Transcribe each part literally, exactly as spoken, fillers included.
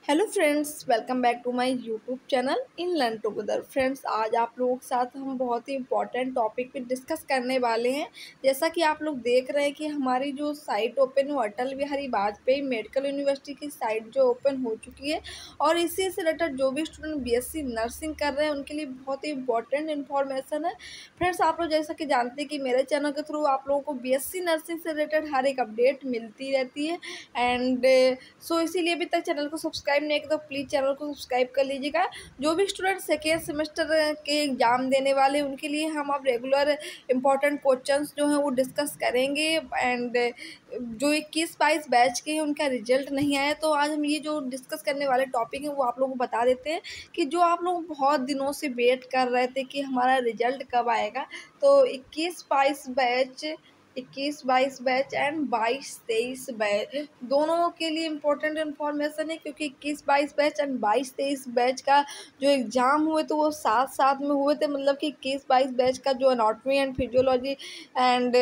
Hello friends, welcome back to my YouTube channel in learn together. Friends, आज आप लोगों के साथ हम बहुत ही इंपॉर्टेंट टॉपिक पे डिस्कस करने वाले हैं। जैसा कि आप लोग देख रहे हैं कि हमारी जो साइट ओपन हो, अटल बिहारी वाजपेयी मेडिकल यूनिवर्सिटी की साइट जो ओपन हो चुकी है, और इसी से रिलेटेड जो भी स्टूडेंट बीएससी नर्सिंग कर रहे हैं उनके लिए बहुत ही इंपॉर्टेंट इन्फॉर्मेशन है। फ्रेंड्स, आप लोग जैसा कि जानते हैं कि मेरे चैनल के थ्रू आप लोगों को बीएससी नर्सिंग से रिलेटेड हर एक अपडेट मिलती रहती है। एंड सो इसीलिए अभी तक चैनल को सब्सक्राइब नहीं किया तो प्लीज़ चैनल को सब्सक्राइब कर लीजिएगा। जो भी स्टूडेंट सेकेंड सेमेस्टर के एग्ज़ाम देने वाले हैं उनके लिए हम अब रेगुलर इंपॉर्टेंट क्वेश्चंस जो हैं वो डिस्कस करेंगे। एंड जो इक्कीस बाईस बैच के हैं उनका रिजल्ट नहीं आया, तो आज हम ये जो डिस्कस करने वाले टॉपिक हैं वो आप लोगों को बता देते हैं कि जो आप लोग बहुत दिनों से वेट कर रहे थे कि हमारा रिजल्ट कब आएगा। तो इक्कीस बाईस बैच इक्कीस बाईस बैच एंड बाईस तेईस बैच दोनों के लिए इम्पोर्टेंट इन्फॉर्मेशन है, क्योंकि इक्कीस बाईस बैच एंड बाईस तेईस बैच का जो एग्ज़ाम हुए तो वो साथ साथ में हुए थे। मतलब कि इक्कीस बाईस बैच का जो anatomy and physiology and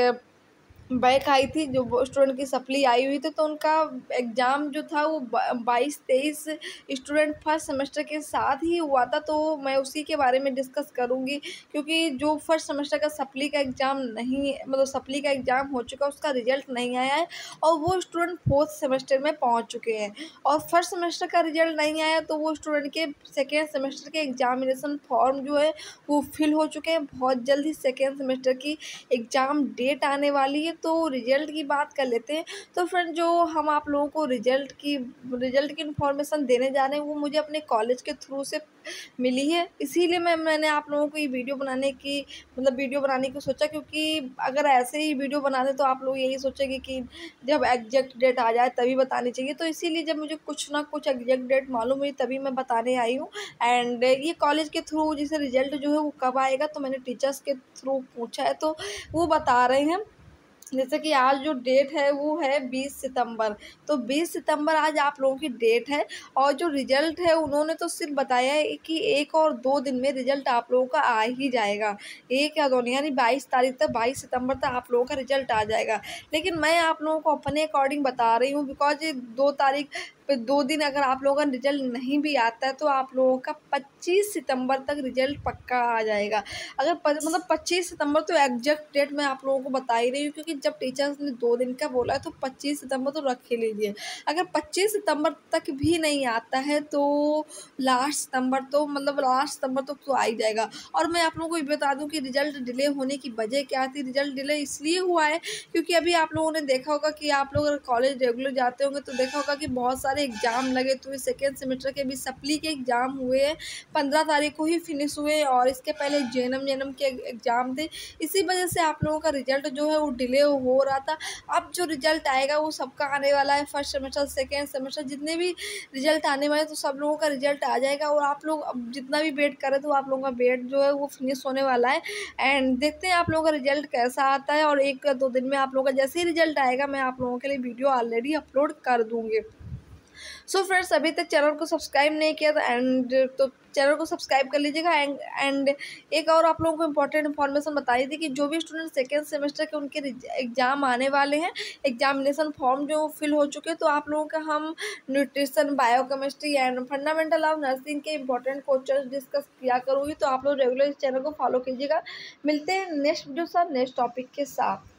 back आई थी, जो वो स्टूडेंट की सप्ली आई हुई थी, तो उनका एग्ज़ाम जो था वो बाईस तेईस स्टूडेंट फर्स्ट सेमेस्टर के साथ ही हुआ था। तो मैं उसी के बारे में डिस्कस करूंगी, क्योंकि जो फर्स्ट सेमेस्टर का सप्ली का एग्ज़ाम नहीं, मतलब सप्ली का एग्ज़ाम हो चुका, उसका रिजल्ट नहीं आया है और वो स्टूडेंट फोर्थ सेमेस्टर में पहुंच चुके हैं। और फर्स्ट सेमेस्टर का रिजल्ट नहीं आया तो वो स्टूडेंट के सेकेंड सेमेस्टर के एग्जामिनेशन फॉर्म जो है वो फिल हो चुके हैं। बहुत जल्द ही सेकेंड सेमेस्टर की एग्ज़ाम डेट आने वाली है, तो रिज़ल्ट की बात कर लेते हैं। तो फ्रेंड, जो हम आप लोगों को रिज़ल्ट की रिज़ल्ट की इन्फॉर्मेशन देने जा रहे हैं वो मुझे अपने कॉलेज के थ्रू से मिली है, इसीलिए मैं मैंने आप लोगों को ये वीडियो बनाने की मतलब वीडियो बनाने की सोचा। क्योंकि अगर ऐसे ही वीडियो बना दें तो आप लोग यही सोचेंगे कि जब एग्जैक्ट डेट आ जाए तभी बतानी चाहिए। तो इसीलिए जब मुझे कुछ ना कुछ एग्जैक्ट डेट मालूम हुई तभी मैं बताने आई हूँ। एंड ये कॉलेज के थ्रू जैसे रिजल्ट जो है वो कब आएगा, तो मैंने टीचर्स के थ्रू पूछा है तो वो बता रहे हैं। जैसे कि आज जो डेट है वो है बीस सितंबर, तो बीस सितंबर आज आप लोगों की डेट है। और जो रिजल्ट है उन्होंने तो सिर्फ बताया है कि एक और दो दिन में रिजल्ट आप लोगों का आ ही जाएगा। एक या दो नहीं, यानी बाईस तारीख तक बाईस सितंबर तक आप लोगों का रिजल्ट आ जाएगा। लेकिन मैं आप लोगों को अपने अकॉर्डिंग बता रही हूँ, बिकॉज दो तारीख पे दो दिन अगर आप लोगों का रिजल्ट नहीं भी आता है तो आप लोगों का पच्चीस सितंबर तक रिजल्ट पक्का आ जाएगा। अगर प, मतलब पच्चीस सितंबर तो एग्जैक्ट डेट मैं आप लोगों को बता ही रही हूँ, क्योंकि जब टीचर्स ने दो दिन का बोला है तो पच्चीस सितंबर तो रख ही लीजिए। अगर पच्चीस सितंबर तक भी नहीं आता है तो लास्ट सितंबर तो मतलब लास्ट सितंबर तक तो, तो आ ही जाएगा। और मैं आप लोगों को ये बता दूं कि रिजल्ट डिले होने की वजह क्या थी। रिजल्ट डिले इसलिए हुआ है क्योंकि अभी आप लोगों ने देखा होगा कि आप लोग अगर कॉलेज रेगुलर जाते होंगे तो देखा होगा कि बहुत सारे एग्जाम लगे, तो सेकेंड सेमेस्टर के भी सप्ली के एग्जाम हुए हैं, पंद्रह तारीख को ही फिनिश हुए। और इसके पहले जेएनएम जेएनएम के एग्जाम थे, इसी वजह से आप लोगों का रिजल्ट जो है वो डिले हो रहा था। अब जो रिजल्ट आएगा वो सबका आने वाला है, फर्स्ट सेमेस्टर सेकेंड सेमेस्टर जितने भी रिजल्ट आने वाले तो सब लोगों का रिजल्ट आ जाएगा। और आप लोग अब जितना भी वेट करें तो आप लोगों का वेट जो है वो फिनिश होने वाला है। एंड देखते हैं आप लोगों का रिजल्ट कैसा आता है, और एक या दो दिन में आप लोगों का जैसे ही रिजल्ट आएगा मैं आप लोगों के लिए वीडियो ऑलरेडी अपलोड कर दूँगी। सो so फ्रेंड्स, अभी तक चैनल को सब्सक्राइब नहीं किया तो एंड तो चैनल को सब्सक्राइब कर लीजिएगा। एंड एंड एक और आप लोगों को इम्पोर्टेंट इन्फॉर्मेशन बताई थी कि जो भी स्टूडेंट सेकेंड सेमेस्टर के उनके एग्जाम आने वाले हैं, एग्जामिनेशन फॉर्म जो फिल हो चुके हैं, तो आप लोगों का हम nutrition, biochemistry and fundamental of nursing के इंपॉर्टेंट क्वेश्चन डिस्कस किया करूँगी। तो आप लोग रेगुलर इस चैनल को फॉलो कीजिएगा। मिलते हैं नेक्स्ट वीडियो साथ नेक्स्ट टॉपिक के साथ।